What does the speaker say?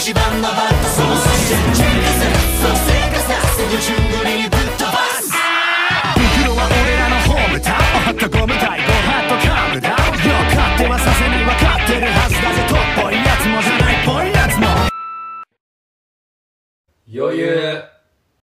一番のバットそのそしてチェックするそう生活だすぐ順繰りにぶっ飛ばす袋は俺らのホームタウンおっとゴムタイゴハッとカムダウンよ勝手はさせに分かってるはずだぜとっぽいやつもじゃないっぽいやつも余裕。